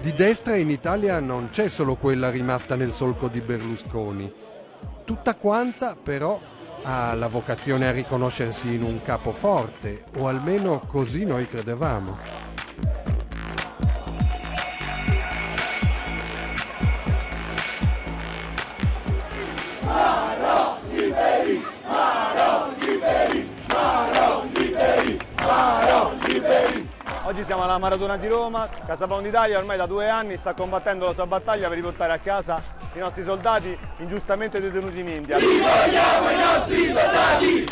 Di destra in Italia non c'è solo quella rimasta nel solco di Berlusconi. Tutta quanta, però, ha la vocazione a riconoscersi in un capo forte, o almeno così noi credevamo. Oggi siamo alla Maratona di Roma, CasaPound Italia ormai da 2 anni sta combattendo la sua battaglia per riportare a casa i nostri soldati ingiustamente detenuti in India. Rivogliamo i nostri soldati!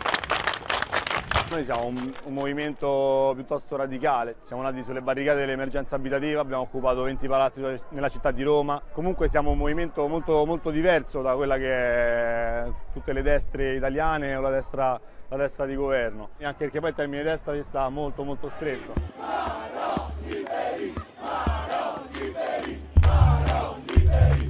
Noi siamo un movimento piuttosto radicale, siamo nati sulle barricate dell'emergenza abitativa, abbiamo occupato 20 palazzi nella città di Roma. Comunque siamo un movimento molto diverso da quella che è tutte le destre italiane o la destra di governo, e anche perché poi il termine destra ci sta molto stretto. Marò liberi, Marò liberi, Marò liberi.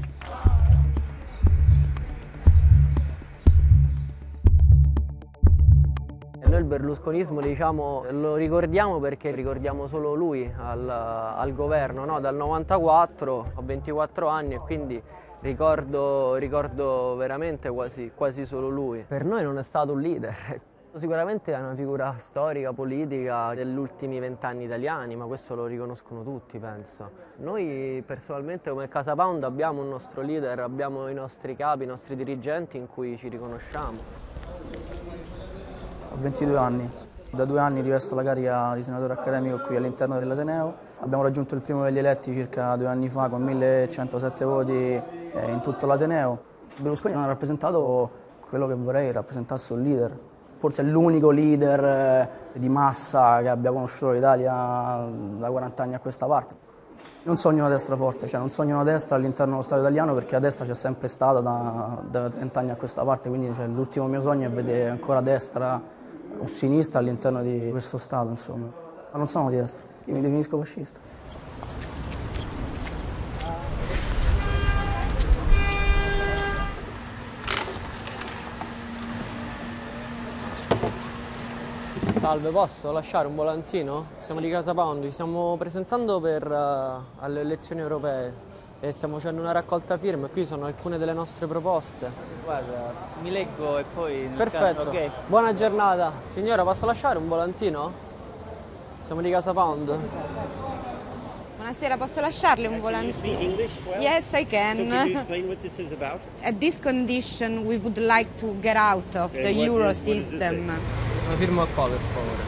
Noi il berlusconismo, diciamo, lo ricordiamo perché ricordiamo solo lui al governo, no? Dal 94, ho 24 anni e quindi ricordo veramente quasi solo lui. Per noi non è stato un leader, sicuramente è una figura storica, politica degli ultimi 20 anni italiani, ma questo lo riconoscono tutti, penso. Noi personalmente come CasaPound abbiamo un nostro leader, abbiamo i nostri capi, i nostri dirigenti in cui ci riconosciamo. Ho 22 anni, da 2 anni rivesto la carica di senatore accademico qui all'interno dell'Ateneo. Abbiamo raggiunto il primo degli eletti circa 2 anni fa con 1107 voti in tutto l'Ateneo. Berlusconi non ha rappresentato quello che vorrei rappresentasse un leader. Forse è l'unico leader di massa che abbia conosciuto l'Italia da 40 anni a questa parte. Non sogno una destra forte, cioè non sogno una destra all'interno dello Stato italiano perché la destra c'è sempre stata da 30 anni a questa parte, quindi l'ultimo mio sogno è vedere ancora destra o sinistra all'interno di questo Stato, insomma. Ma non sono di destra, io mi definisco fascista. Salve, posso lasciare un volantino? Siamo di CasaPound, ci stiamo presentando alle elezioni europee e stiamo facendo una raccolta firme. Qui sono alcune delle nostre proposte. Guarda, mi leggo e poi nel Perfetto, caso, ok. Buona giornata. Signora, posso lasciare un volantino? Siamo di CasaPound. Buonasera, posso lasciarle un volantino? Yes, I can. So can you explain what this is about? At this condition we would like to get out of the Euro system. La firmo qua, per favore.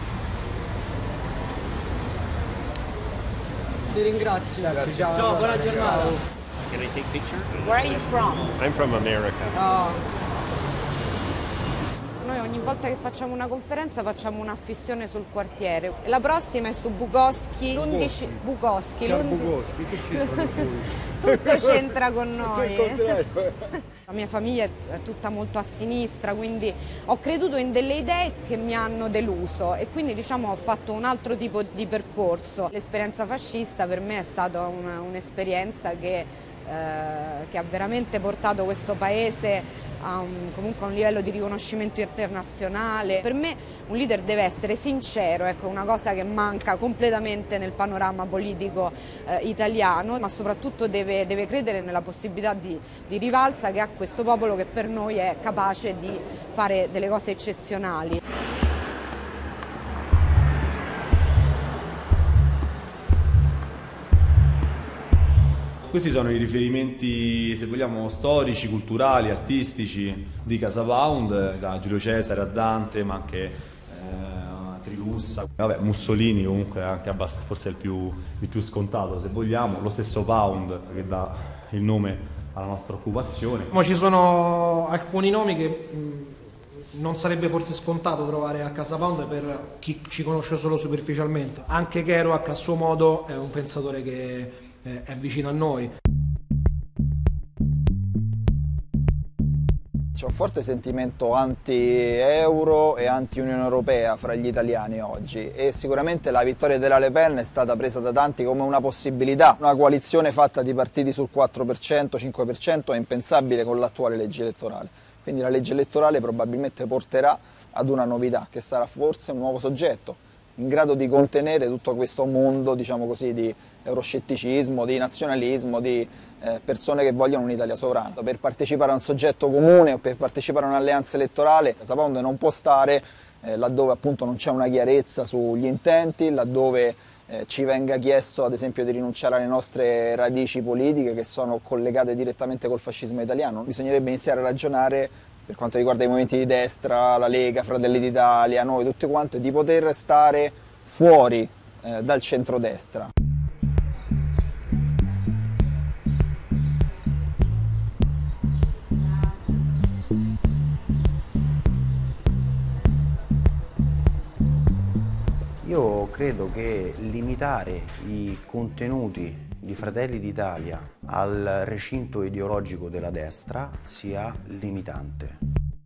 Ti ringrazio. Grazie. Ciao, buona giornata. Can I take a picture? Where are you from? I'm from America. Oh. Noi ogni volta che facciamo una conferenza facciamo un'affissione sul quartiere. La prossima è su Bukowski, l'11 Bukowski. Tutto c'entra con noi. La mia famiglia è tutta molto a sinistra, quindi ho creduto in delle idee che mi hanno deluso e quindi diciamo ho fatto un altro tipo di percorso. L'esperienza fascista per me è stata un'esperienza che ha veramente portato questo paese comunque a un livello di riconoscimento internazionale. Per me un leader deve essere sincero, ecco, una cosa che manca completamente nel panorama politico italiano, ma soprattutto deve credere nella possibilità di rivalsa che ha questo popolo che per noi è capace di fare delle cose eccezionali. Questi sono i riferimenti, se vogliamo, storici, culturali, artistici di CasaPound, da Giulio Cesare a Dante, ma anche a Trilussa. Vabbè, Mussolini comunque anche forse è il più scontato, se vogliamo, lo stesso Pound che dà il nome alla nostra occupazione. Ma ci sono alcuni nomi che non sarebbe forse scontato trovare a CasaPound per chi ci conosce solo superficialmente. Anche Kerouac a suo modo è un pensatore che è vicino a noi. C'è un forte sentimento anti-euro e anti-Unione Europea fra gli italiani oggi e sicuramente la vittoria della Le Pen è stata presa da tanti come una possibilità. Una coalizione fatta di partiti sul 4%, 5% è impensabile con l'attuale legge elettorale. Quindi la legge elettorale probabilmente porterà ad una novità che sarà forse un nuovo soggetto in grado di contenere tutto questo mondo, diciamo così, di euroscetticismo, di nazionalismo, di persone che vogliono un'Italia sovrana. Per partecipare a un soggetto comune o per partecipare a un'alleanza elettorale, CasaPound non può stare laddove appunto non c'è una chiarezza sugli intenti, laddove ci venga chiesto ad esempio di rinunciare alle nostre radici politiche che sono collegate direttamente col fascismo italiano. Bisognerebbe iniziare a ragionare, per quanto riguarda i movimenti di destra, la Lega, Fratelli d'Italia, noi tutti quanti, di poter stare fuori dal centrodestra. Io credo che limitare i contenuti di Fratelli d'Italia al recinto ideologico della destra sia limitante.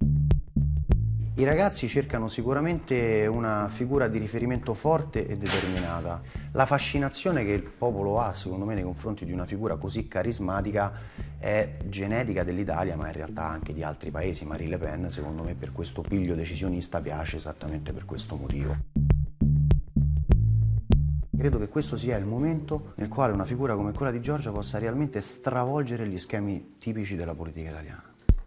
I ragazzi cercano sicuramente una figura di riferimento forte e determinata. La fascinazione che il popolo ha, secondo me, nei confronti di una figura così carismatica è genetica dell'Italia, ma in realtà anche di altri paesi. Marine Le Pen, secondo me, per questo piglio decisionista piace esattamente per questo motivo. Credo che questo sia il momento nel quale una figura come quella di Giorgia possa realmente stravolgere gli schemi tipici della politica italiana.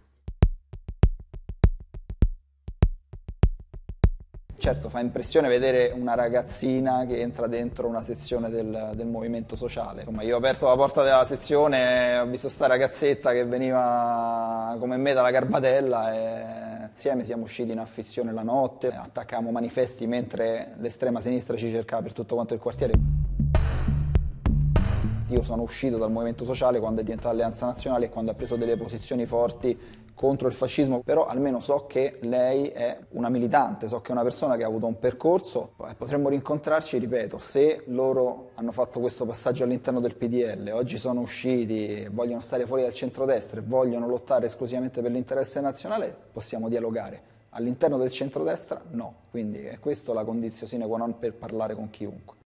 Certo, fa impressione vedere una ragazzina che entra dentro una sezione del movimento sociale. Insomma, io ho aperto la porta della sezione, ho visto sta ragazzetta che veniva come me dalla Garbatella e insieme siamo usciti in affissione la notte, attaccavamo manifesti mentre l'estrema sinistra ci cercava per tutto quanto il quartiere. Io sono uscito dal movimento sociale quando è diventata Alleanza Nazionale e quando ha preso delle posizioni forti contro il fascismo, però almeno so che lei è una militante, so che è una persona che ha avuto un percorso, potremmo rincontrarci, ripeto, se loro hanno fatto questo passaggio all'interno del PDL, oggi sono usciti, vogliono stare fuori dal centrodestra e vogliono lottare esclusivamente per l'interesse nazionale, possiamo dialogare. All'interno del centrodestra no, quindi è questa la condizione sine qua non per parlare con chiunque.